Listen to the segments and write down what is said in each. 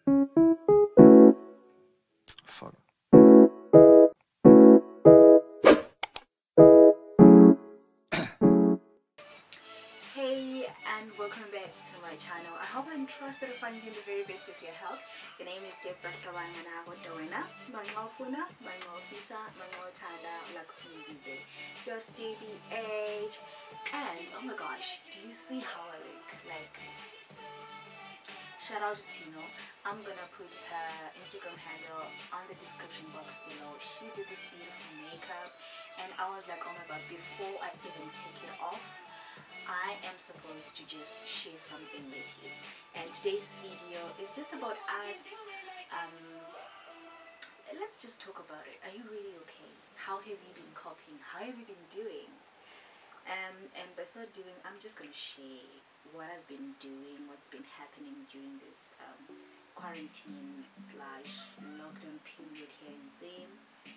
Fuck. Hey, and welcome back to my channel. I hope and trust that I find you in the very best of your health. The name is Debra. Hlabangana, Mangofuna, Mangofisa, Mangotanda, Lakutumibize, just DBH. And oh my gosh, do you see how I look? Like, shout out to Tino. I'm gonna put her Instagram handle on the description box below. She did this beautiful makeup, and I was like, oh my god, before I even take it off, I am supposed to just share something with you. And today's video is just about us. Let's just talk about it. Are you really okay? How have you been coping? How have you been doing? And by so doing, I'm just going to share what I've been doing, what's been happening during this quarantine / lockdown period here in Zim.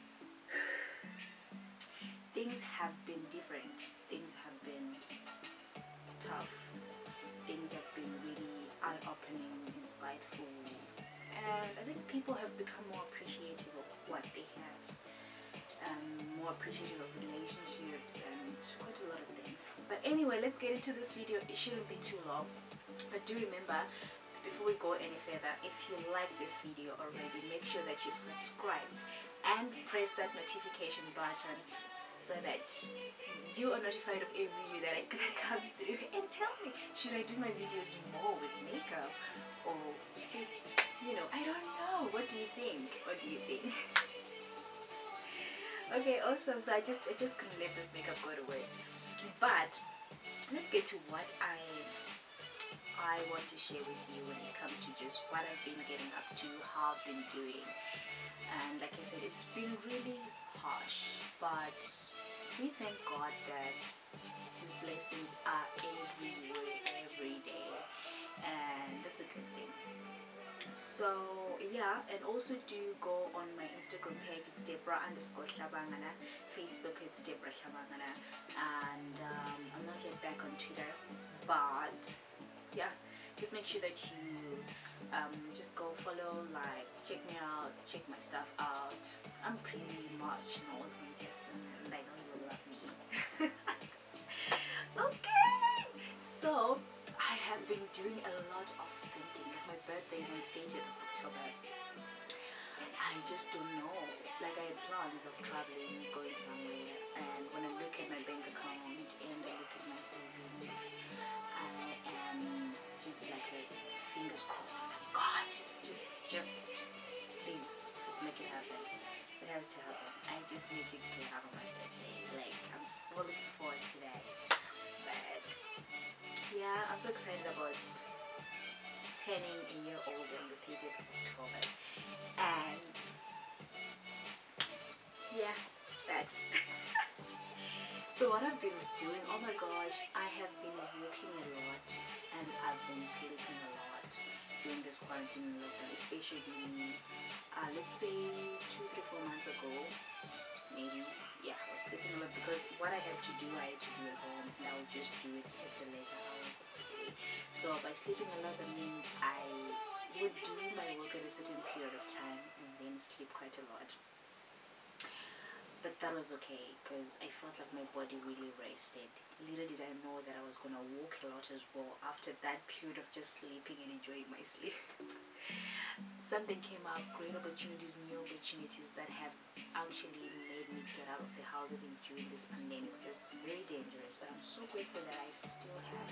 Things have been different. Things have been tough. Things have been really eye-opening, insightful, and I think people have become more appreciative of what they have, more appreciative of relationships and quite a lot of things. But anyway, let's get into this video. It shouldn't be too long, but do remember, before we go any further, if you like this video already, make sure that you subscribe and press that notification button so that you are notified of every video that comes through. And tell me, should I do my videos more with makeup, or just, you know, I don't know. What do you think? What do you think? Okay, awesome. So I just couldn't let this makeup go to waste. But let's get to what I want to share with you when it comes to just what I've been getting up to, how I've been doing. And like I said, it's been really harsh, but we thank God that His blessings are everywhere, every day, and that's a good thing. So yeah, and also do go on my Instagram page. It's Debra_Hlabangana. Facebook, it's Debra Hlabangana, and I'm not yet back on Twitter, but yeah, just make sure that you just go follow, like, check me out, check my stuff out. I'm pretty much an awesome person, and I know you'll love me. Okay, so I have been doing a lot of thinking. Like, my birthday is on 30th of October. I just don't know. Like, I had plans of traveling, going somewhere, and when I look at my bank account and I look at my savings, I am just like this, fingers crossed. I'm like, God, just please, let's make it happen. It has to happen. I just need to get out of my birthday. Like, I'm so looking forward to that. But yeah, I'm so excited about turning a year old on the 30th of October. And yeah, that. So what I've been doing, oh my gosh, I have been walking a lot and I've been sleeping a lot during this quarantine lockdown, especially let's say 2-3-4 months ago, maybe. Yeah, I was sleeping a lot because what I had to do at home, and I would just do it at the later hours of the day. So by sleeping a lot, that means I would do my work at a certain period of time and then sleep quite a lot. But that was okay because I felt like my body really rested. Little did I know that I was going to walk a lot as well after that period of just sleeping and enjoying my sleep. Something came up, great opportunities, new opportunities that have actually made me get out of the house even during this pandemic, which was very dangerous. But I'm so grateful that I still have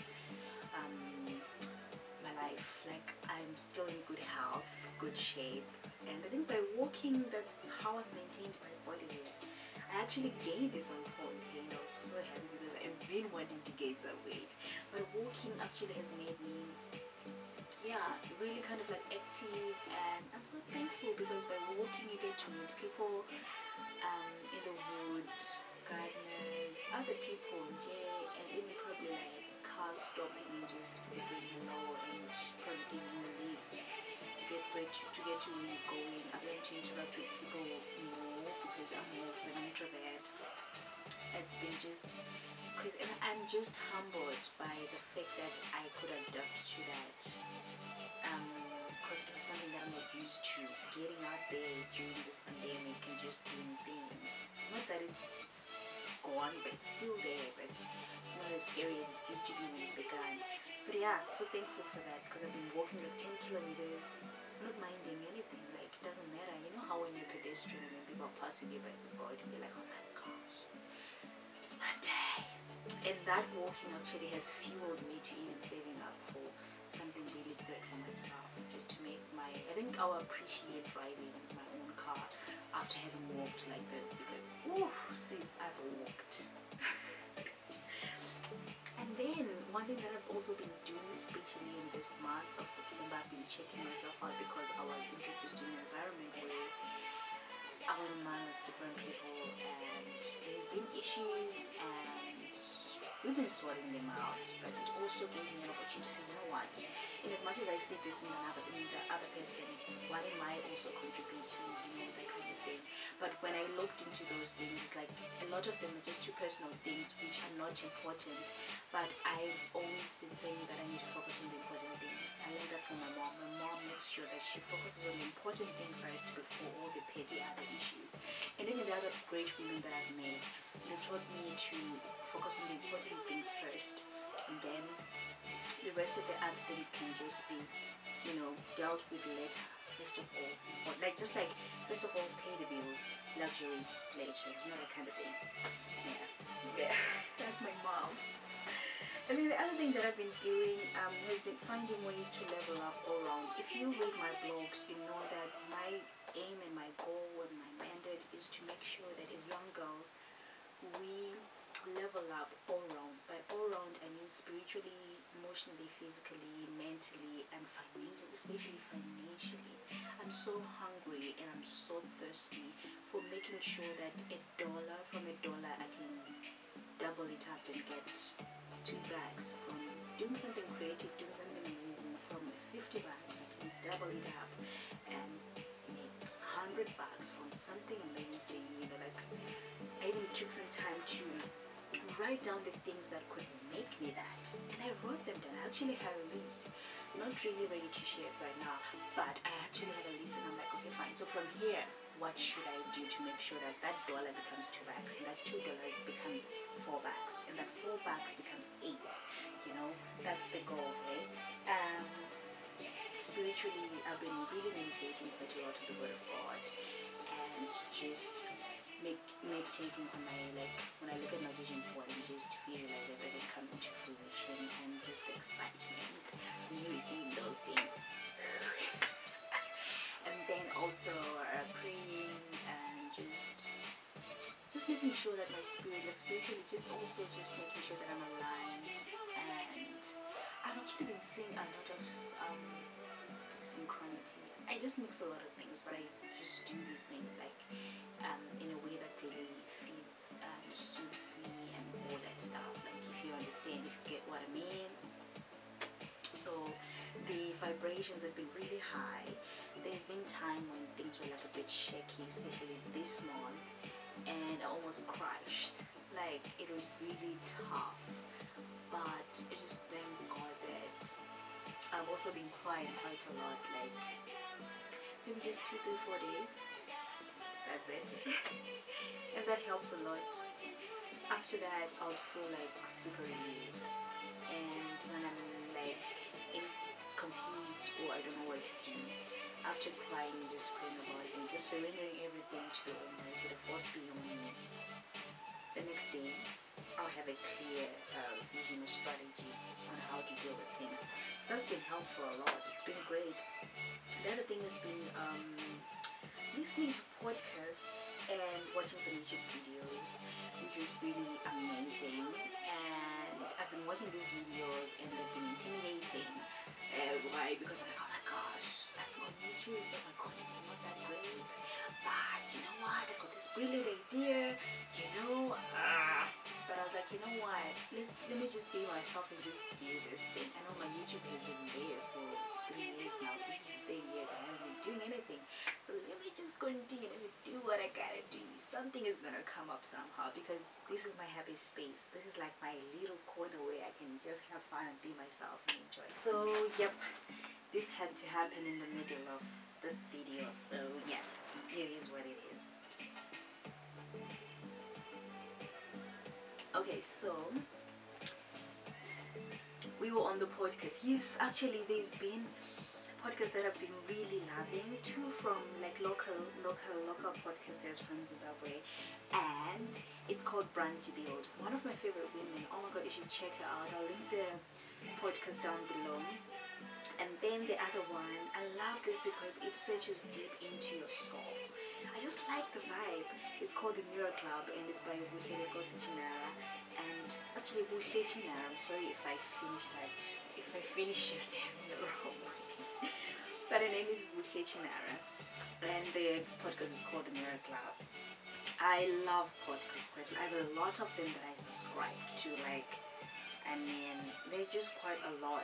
my life. Like, I'm still in good health, good shape. And I think by walking, that's how I've maintained my body here. I actually gained at some point here, and I was so happy because I've been wanting to gain some weight. But walking actually has made me, yeah, really kind of like active, and I'm so thankful because by walking you get to meet people in the woods, gardeners, other people, and even probably like cars stopping and just saying hello and probably giving you leaves to get to where you're going. I've learned to interact with people more because I'm more of an introvert. It's been just crazy, and I'm just humbled by the fact that I could adapt to that. Because something that I'm not used to, getting out there during this pandemic and just doing things. Not that it's gone, but it's still there, but it's not as scary as it used to be when it began. But yeah, so thankful for that, because I've been walking like 10 kilometers, not minding anything. Like, it doesn't matter. You know how when you're pedestrian and when people are passing you by the road and you're like, oh my gosh, one day. And that walking actually has fueled me to even saving up for something really great for myself, just to make my, I think I'll appreciate driving my own car after having walked like this, because ooh, sis, I've walked. And then one thing that I've also been doing, especially in this month of September, I've been checking myself out, because I was introduced to an environment where I was amongst different people, and there's been issues, and we've been sorting them out. But it also gave me an opportunity to say, you know what, in as much as I see this in the other person, what am I also contributing, you know, that kind of thing. But when I looked into those things, it's like a lot of them are just too personal things which are not important. But I've always been saying that I need to focus on the important things. I learned that from my mom. My mom makes sure that she focuses on the important thing first before all the petty other issues. And even the other great women that I've met, they've taught me to focus on the important things first, and then the rest of the other things can just be, you know, dealt with later. First of all, or like just like first of all, pay the bills, luxuries later, you know, that kind of thing. Yeah, that's my mom. And then the other thing that I've been doing has been finding ways to level up all around. If you read my blogs, you know that my aim and my goal and my mandate is to make sure that as young girls, we level up all around. By all around, I mean spiritually, emotionally, physically, mentally, and financially, especially financially. I'm so hungry and I'm so thirsty for making sure that from a dollar I can double it up and get 2 bags. From doing something creative, doing something amazing, from 50 bags I can double it up and make 100 bags from something amazing, you know. Like, I even took some time to write down the things that could make me that, and I wrote them down. I actually have a list, not really ready to share it right now, but I actually have a list, and I'm like, okay, fine, so from here, what should I do to make sure that that dollar becomes 2 bags, and that $2 becomes 4 bags, and that 4 bags becomes 8, you know. That's the goal, eh? Spiritually, I've been really meditating quite a lot of the Word of God, and just meditating on my, like, when I look at my vision board and just visualize everything coming to fruition, and just the excitement when you're seeing those things. And then also praying and just making sure that my spirit, like spiritually, just also just making sure that I'm aligned. And I've actually been seeing a lot of synchronicity. I just mix a lot of things, but I just do these things like in a way that really fits and suits me and all that stuff. Like, if you understand, if you get what I mean. So the vibrations have been really high. There's been time when things were like a bit shaky, especially this month, and I almost crashed. Like, it was really tough, but I just thank God that I've also been crying quite a lot, like maybe just 2, 3, 4 days. That's it. And that helps a lot. After that, I would feel like super relieved, and when I'm like confused or I don't know what to do, after crying and just praying about it and just surrendering everything to the Almighty, the force beyond me, the next day I'll have a clear vision or strategy on how to deal with things. So that's been helpful a lot. It's been great. The other thing has been listening to podcasts and watching some YouTube videos, which was really amazing. And I've been watching these videos and they've been intimidating. Why? Because I'm like, oh my gosh, I'm on YouTube, but my content is not that great. But you know what? I've got this brilliant idea, you know. But I was like, you know what? Let me just be myself and just do this thing. I know my YouTube has been there for 3 years now. This is the 3rd year that I haven't been doing anything. So let me just continue. Let me do what I gotta do. Something is gonna come up somehow, because this is my happy space. This is like my little corner where I can just have fun and be myself and enjoy. So yep, this had to happen in the middle of this video, so yeah, it is what it is. Okay, so we were on the podcast. Yes, actually there's been podcasts that I've been really loving, two from like local podcasters from Zimbabwe, and it's called Brandbuilder. One of my favorite women. Oh my god, you should check her out. I'll link the podcast down below. And then the other one, I love this because it searches deep into your soul. I just like the vibe. It's called the Mirror Club, and it's by Hlabangana. And actually, I'm sorry if I finish your name in the wrong way. But her name is Hlabangana, and the podcast is called the Mirror Club. I love podcasts quite. I have a lot of them that I subscribe to. Like, I mean, they're just quite a lot.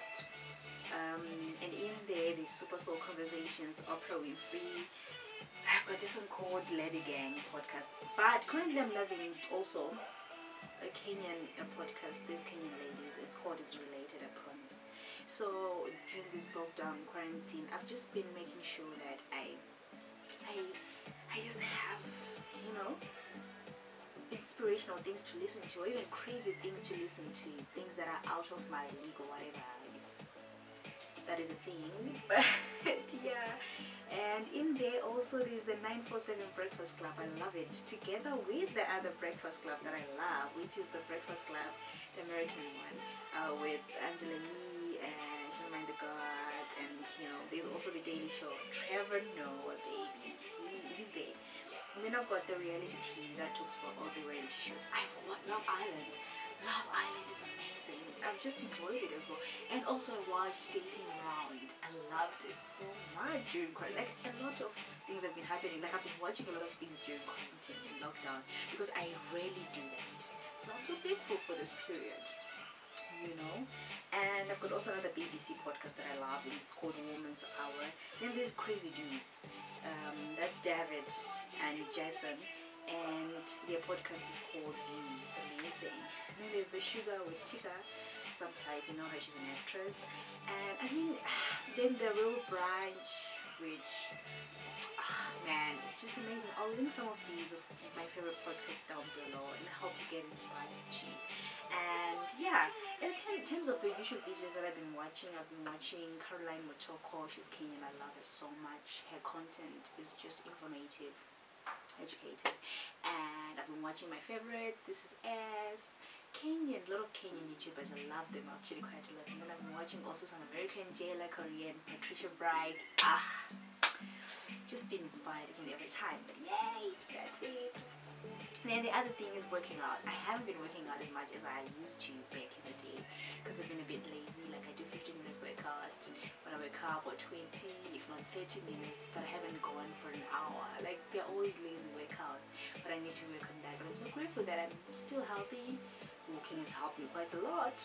And in there, there's Super Soul Conversations, Oprah Winfrey. I've got this one called Lady Gang podcast. But currently, I'm loving also a Kenyan podcast. These Kenyan ladies. It's called It's Related, I promise. So during this lockdown quarantine, I've just been making sure that I just have, you know, inspirational things to listen to, or even crazy things to listen to, things that are out of my league or whatever, if that is a thing. But yeah, and in there also there's the 947 Breakfast Club. I love it, together with the other Breakfast Club that I love, which is the Breakfast Club, the American one, with Angela Yee and Charmaine the God, and you know, there's also the Daily Show. Trevor Noah, baby, he's there. And then I've got the reality TV that talks about all the reality shows. I've watched Love Island. Love Island is amazing. I've just enjoyed it as well. And also I watched Dating Around. I loved it so much during quarantine. Like, a lot of things have been happening. Like, I've been watching a lot of things during quarantine and lockdown, because I rarely do that. So I'm so thankful for this period, you know. And I've got also another BBC podcast that I love, and it's called Woman's Hour. Then there's Crazy Dudes. That's David and Jason, and their podcast is called Views. It's amazing. And then there's The Sugar with Tika, some type, you know her, she's an actress. And I mean, then The Real Branch, which, man, it's just amazing. I'll link some of these of my favorite podcasts down below, and I hope you get inspired too. And yeah, in terms of the YouTube videos that I've been watching Caroline Motoko. She's Kenyan. I love her so much. Her content is just informative, educative. And I've been watching my favorites. This is Kenyan, a lot of Kenyan YouTubers. I love them actually quite a lot. And then I've been watching also some American, Jayla, Korean, Patricia Bright. Just been inspired again every time. But yay, that's it. And then the other thing is working out. I haven't been working out as much as I used to back in the day, because I've been a bit lazy. Like, I do 15-minute workout when I wake up, or 20, if not 30 minutes, but I haven't gone for an hour. Like, they're always lazy workouts, but I need to work on that. But I'm so grateful that I'm still healthy. Walking has helped me quite a lot.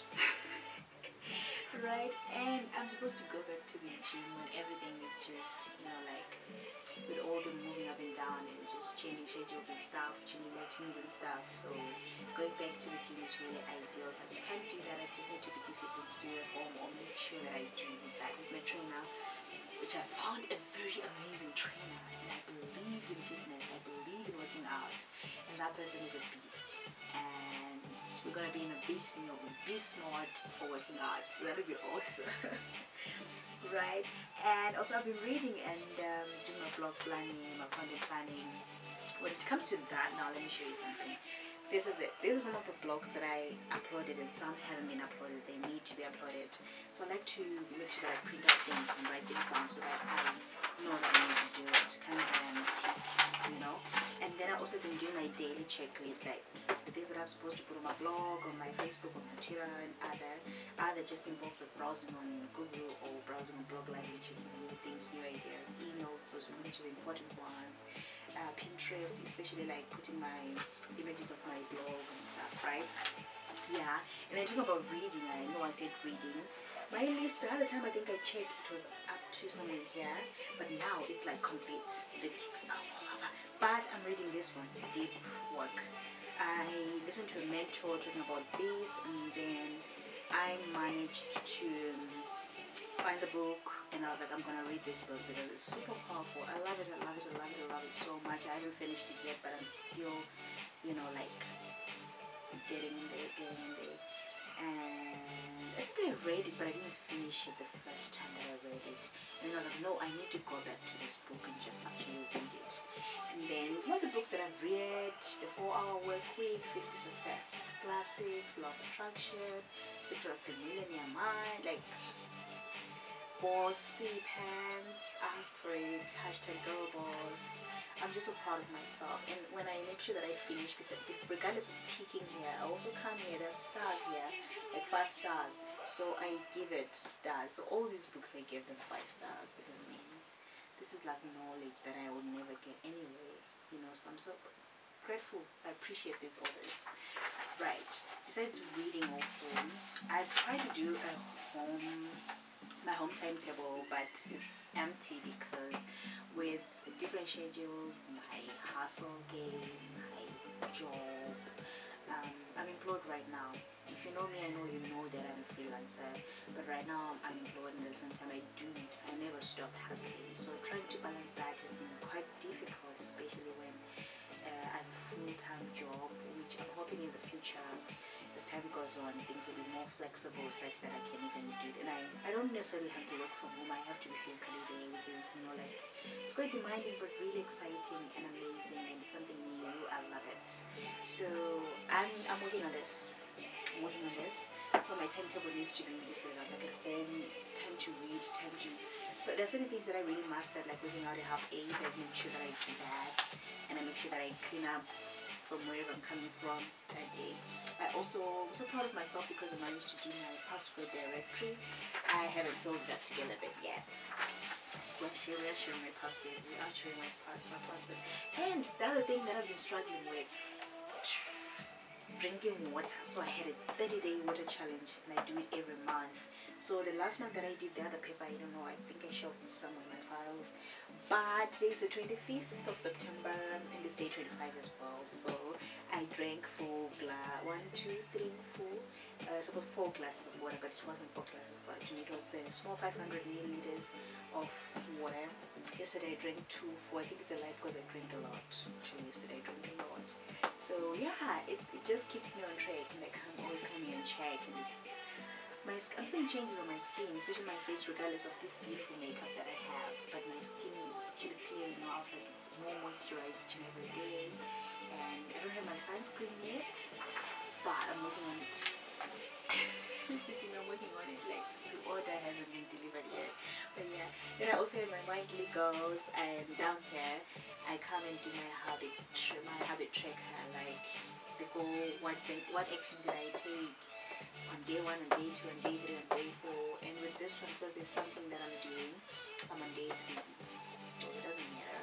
Right? And I'm supposed to go back to the gym when everything is just, you know, like, with all the moving up and down and just changing schedules and stuff, changing routines and stuff. So going back to the gym is really ideal. If I can't do that, I just need to be disciplined to do it at home, or make sure that I do that with my trainer, which I found a very amazing trainer. And I believe in fitness, I believe in working out, and that person is a beast. And we're gonna be in a beast mode for working out, so that'll be awesome. Right? And also I've been reading and doing my blog planning, my content planning. When it comes to that, now let me show you something. This is it. These are some of the blogs that I uploaded, and some haven't been uploaded. They need to be uploaded. So I like to make sure that I print out things and write things down so that I know that I need to do it, kind of tick, you know. And then I've also been doing my daily checklist, like the things that I'm supposed to put on my blog, on my Facebook, on my Twitter, and other just involves like browsing on Google or browsing on blog library, checking new things, new ideas, emails, so responding to the important ones. Pinterest, especially like putting my images of my blog and stuff, right? Yeah. And I think about reading. I know I said reading. My list, the other time I think I checked, it was up to somewhere here, but now it's like complete. The ticks are all over. But I'm reading this one, Deep Work. I listened to a mentor talking about this, and then I managed to find the book, and I was like, I'm gonna read this book because it's super powerful. I love it, I love it, I love it, I love it so much. I haven't finished it yet, but I'm still, you know, like getting in there. And I think I read it, but I didn't finish it the first time that I read it. And then I was like, no, I need to go back to this book and just actually read it. And then some of the books that I've read: The 4-Hour Work Week, 50 Success Classics, Law of Attraction, Secret of the Millionaire Mind, like Bossy Pants, Ask for It, #Girl Boss. I'm just so proud of myself, and when I make sure that I finish, regardless of ticking here, I also come here, there's stars here, like 5 stars, so I give it stars. So all these books I give them 5 stars, because I mean, this is like knowledge that I would never get anyway, you know. So I'm so grateful. I appreciate these authors. Right, besides reading also, I try to do my home timetable, but it's empty because with different schedules, my hustle game, my job, I'm employed right now. If you know me, I know you know that I'm a freelancer, but right now I'm employed, and at the same time I never stop hustling. So trying to balance that has been quite difficult, especially when I have a full-time job, which I'm hoping in the future, as time goes on, things will be more flexible such that I can even do it. And I don't necessarily have to work from home. I have to be physically there, which is, you know, like, it's quite demanding but really exciting and amazing, and something new. I love it. So I'm working on this. So my timetable needs to be this way, like at home, time to read, time to, so there's certain things that I really mastered, like working out at 8:30. I make sure that I do that, and I make sure that I clean up from wherever I'm coming from that day. I also am so proud of myself because I managed to do my password directory. I haven't filled that together a bit yet. We are sharing my password. We are sharing my password. And the other thing that I've been struggling with, drinking water. So I had a 30-day water challenge, and I do it every month. So the last month that I did the other paper, I don't know, I think I shelved it somewhere in my files. But today is the 25th of September, and it's day 25 as well. So I drank 4 glasses of water, but it wasn't 4 glasses of water. To me, it was the small 500 milliliters of water. Yesterday I drank 4. I think it's a lie because I drink a lot. Actually, yesterday I drank a lot. So yeah, it just keeps me on track, and like I'm always coming in check, and I'm seeing changes on my skin, especially my face, regardless of this beautiful makeup that I have. But my skin is actually clearing off, like it's more moisturized each and every day. And I don't have my sunscreen yet, but I'm working on it. I'm working on it, like the order hasn't been delivered yet. But yeah, then I also have my monthly goals, and down here I come and do my habit tracker, like the goal, what action did I take on day 1, on day 2, on day 3, on day 4. And with this one, because there's something that I'm doing, I'm on day 3, so it doesn't matter.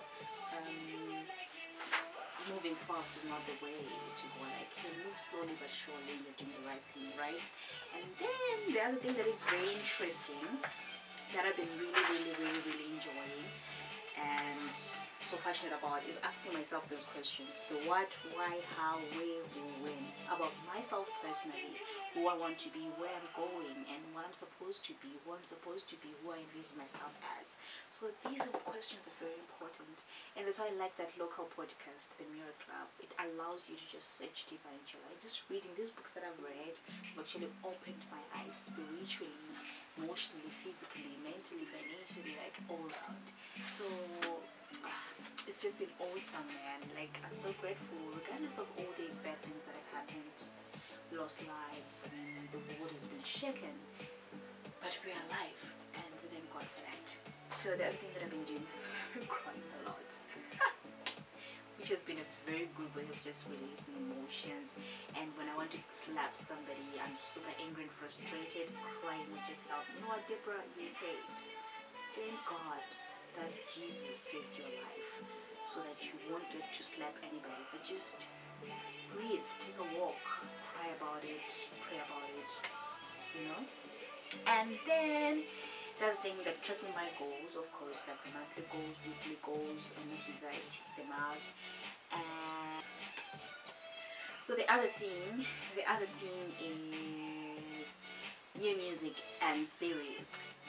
Moving fast is not the way to go. Like, you move slowly but surely, you're doing the right thing, right? And then the other thing that is very interesting, that I've been really enjoying and so passionate about, is asking myself those questions: the what, why, how, where, who, when, about myself personally, who I want to be, where I'm going, and what I'm supposed to be, who I'm supposed to be, who I envision myself as. So these questions are very important, and that's why I like that local podcast, The Mirror Club. It allows you to just search deeper into your life. Just reading these books that I've read have actually opened my eyes spiritually, emotionally, physically, mentally, financially, like all around. So it's just been awesome, man. Like, I'm so grateful, regardless of all the bad things that have happened, lost lives, I mean, the world has been shaken, but we are alive, and we thank God for that. So the other thing that I've been doing, I'm crying a lot, which has been a very good way of just releasing emotions. And when I want to slap somebody, I'm super angry and frustrated, crying would just help. You know what, Debra, you're saved. Thank God that Jesus saved your life, so that you won't get to slap anybody, but just breathe, take a walk, cry about it, pray about it, you know. And then the other thing, that tracking my goals, of course, like the monthly goals, weekly goals, and making sure that I tick them out. And so the other thing is new music and series.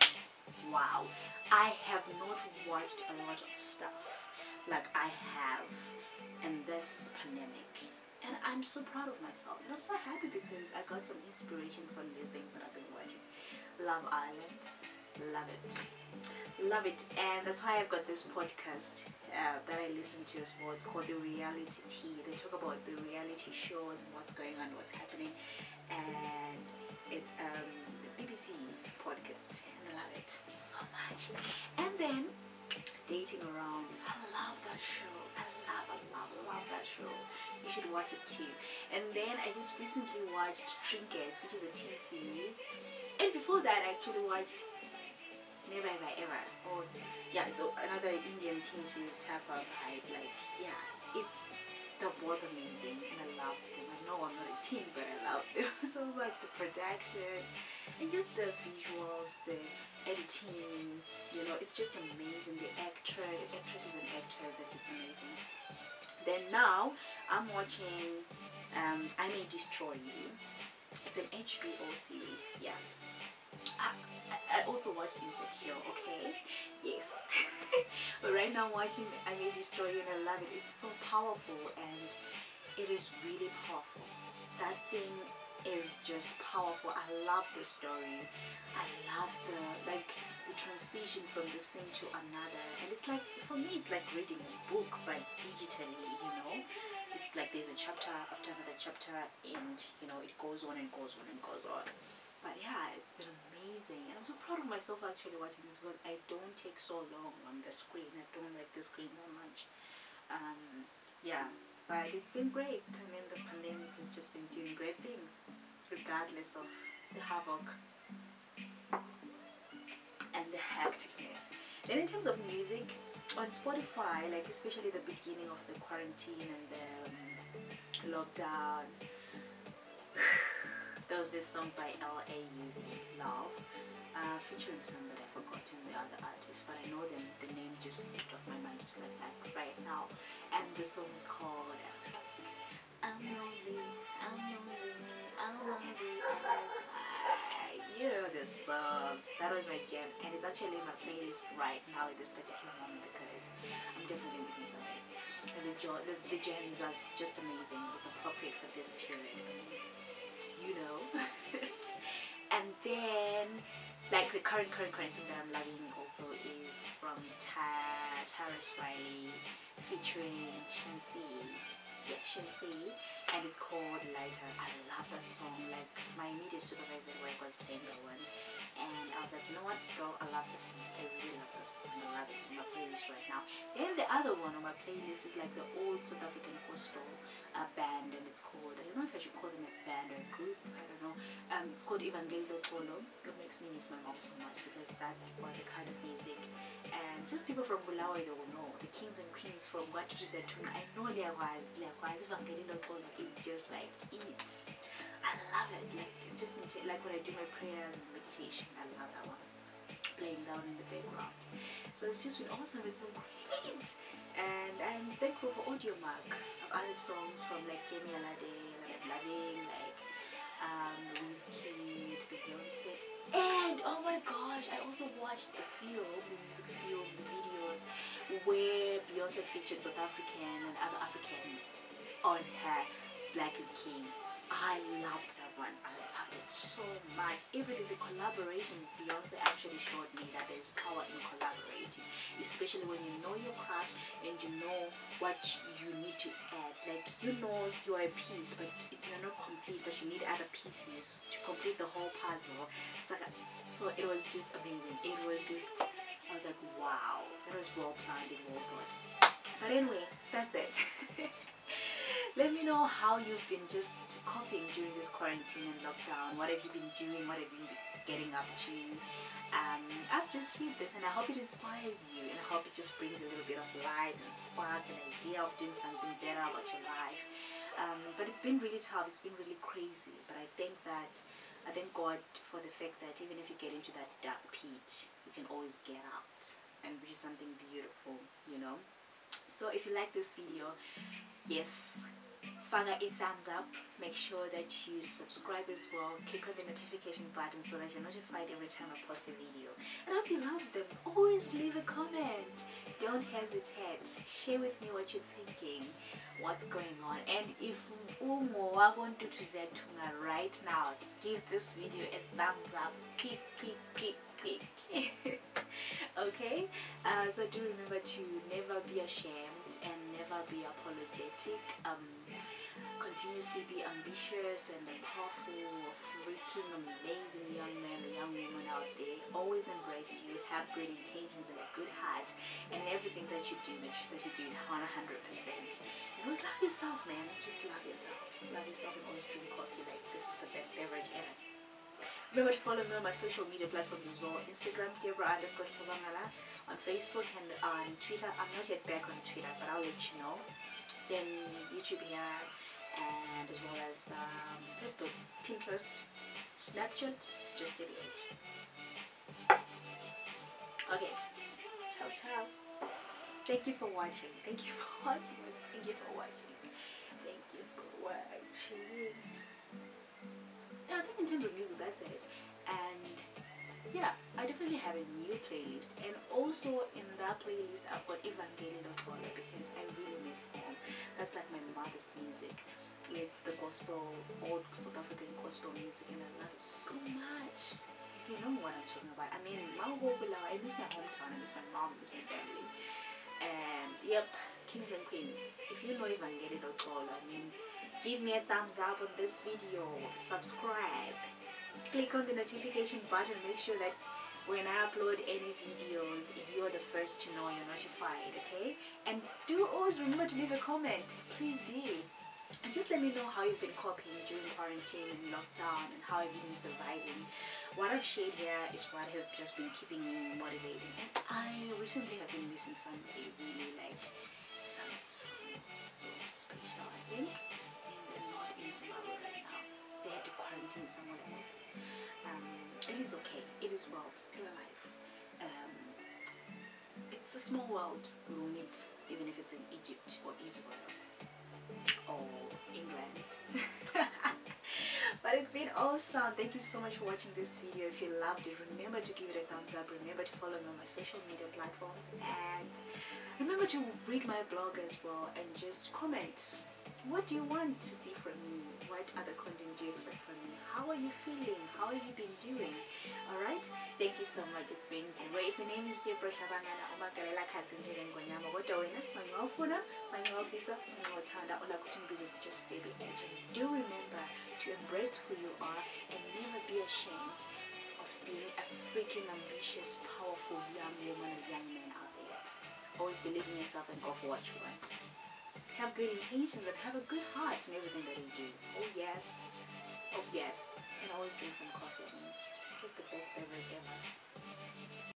wow, I have not watched a lot of stuff like I have in this pandemic, and I'm so proud of myself, and I'm so happy because I got some inspiration from these things that I've been watching. Love Island, love it, love it. And that's why I've got this podcast that I listen to as well. It's called The Reality Tea. They talk about the reality shows and what's going on, what's happening, and it's BBC podcast, and I love it so much. And then Dating Around, I love that show. I love that show. You should watch it too. And then I just recently watched Trinkets, which is a teen series. And before that, I actually watched Never Have I Ever. Or yeah, it's another Indian teen series type of hype. Like yeah, they're both amazing, and I love them. I know I'm not a teen, but I love them so much. The production and just the visuals, the editing, you know, it's just amazing. The actresses and actors, they're just amazing. Then now I'm watching I May Destroy You. It's an HBO series. Yeah, I also watched Insecure. Okay, yes. But right now I'm watching I May Destroy You, and I love it. It's so powerful, and it is really powerful. That thing is just powerful. I love the story. I love the transition from the scene to another, and it's like, for me, it's like reading a book but digitally, you know. It's like there's a chapter after another chapter, and you know, it goes on and goes on and goes on. But yeah, it's been amazing, and I'm so proud of myself actually watching this one. I don't take so long on the screen. I don't like the screen that much. Yeah, but it's been great. I mean, the pandemic has just been doing great things, regardless of the havoc and the hecticness. Then in terms of music, on Spotify, like especially the beginning of the quarantine and the lockdown, there was this song by Lauv, featuring somebody, I've forgotten the other artist, but I know them, the name just slipped off my mind just like that right now. And the song is called I'm lonely, I'm lonely, I'm lonely as I. You know this song. That was my jam, and it's actually in my playlist right now at this particular moment because I'm definitely missing something. And the jams are just amazing. It's appropriate for this period, you know. And then like the current song that I'm loving also is from Taris Riley featuring Shansi. Yeah, Shansi, and it's called Lighter. I love that song. Like my immediate supervisor at work was playing that one, and I was like, you know what, girl, I love this song. I really love this song. I love it. It's in my playlist right now. Then the other one on my playlist is like the old South African gospel band, and it's called, I don't know if I should call them a band or a group, I don't know. It's called Evangelical Polo. It makes me miss my mom so much because that was a kind of music, and just people from Bulawayo, they will know the kings and queens from what to say to. I know Liakwazi Evangelical Polo is just like it. I love it. Like it's just like when I do my prayers and meditation, I love that one playing down in the background. So it's just been awesome. It's been great, and I'm thankful for Audiomark of other songs from like Kemi Alade that I'm loving, like Wizkid, Beyonce, and oh my gosh, I also watched the music film, the videos where Beyonce featured South African and other Africans on her Black is King. I loved that one. I loved it so much. Everything, the collaboration, Beyonce actually showed me that there's power in collaborating, especially when you know your craft and you know what you need to add. Like, you know you're a piece, but you're not complete, but you need other pieces to complete the whole puzzle. So it was just amazing. It was just, I was like, wow, that was well planned and well thought. But anyway, that's it. Let me know how you've been just coping during this quarantine and lockdown. What have you been doing? What have you been getting up to? I've just hit this, and I hope it inspires you, and I hope it just brings a little bit of light and spark, an idea of doing something better about your life. But it's been really tough. It's been really crazy. But I thank God for the fact that even if you get into that dark pit, you can always get out, and which is something beautiful, you know. So if you like this video, yes, Fanga a thumbs up. Make sure that you subscribe as well. Click on the notification button so that you're notified every time I post a video. And I hope you love them. Always leave a comment. Don't hesitate. Share with me what you're thinking, what's going on. And if want to Tunga right now, give this video a thumbs up. Peek. Okay, so do remember to never be ashamed and never be apologetic. Continuously be ambitious and a powerful, freaking amazing young man or young woman out there. Always embrace you, have great intentions and a good heart, and everything that you do, make sure that you do it 100%. And always love yourself, man. Just love yourself. Love yourself and always drink coffee. Like, this is the best beverage ever. Remember to follow me on my social media platforms as well. Instagram, Debra_Hlabangana. On Facebook and on Twitter. I'm not yet back on Twitter, but I'll let you know. Then YouTube here, and as well as Facebook, Pinterest, Snapchat, just TBH. Okay. Ciao. Thank you for watching. Thank you for watching. Yeah, I think in terms of music, that's it. And yeah, I definitely have a new playlist, and also in that playlist I've got Evangelion because I really miss home. That's like my mother's music. It's the gospel, old South African gospel music, and I love it so much. If you know what I'm talking about. I mean, I miss my hometown, I miss my mom, I miss my family. And yep, kings and queens, if you know Evangelion, I mean, give me a thumbs up on this video, subscribe, click on the notification button, make sure that when I upload any videos, you're the first to know, you're notified, okay? And do always remember to leave a comment, please do. And just let me know how you've been coping during quarantine and lockdown, and how you've been surviving. What I've shared here is what has just been keeping me motivated. And I recently have been missing somebody really, like, somebody so special, I think. And they're not in Zimbabwe right now. They had to quarantine somewhere else. It is okay. It is well. Still alive. It's a small world. We will meet, even if it's in Egypt or Israel or England. But it's been awesome. Thank you so much for watching this video. If you loved it, remember to give it a thumbs up. Remember to follow me on my social media platforms, and remember to read my blog as well, and just comment. What do you want to see from me? What other content do you expect from me? How are you feeling? How have you been doing? Alright? Thank you so much. It's been great. The name is Debra Hlabangana. Just stay the edge. And do remember to embrace who you are and never be ashamed of being a freaking ambitious, powerful young woman or young man out there. Always believe in yourself and go for what you want. Have good intentions and have a good heart in everything that you do. Oh yes. And always drink some coffee. It's the best beverage ever.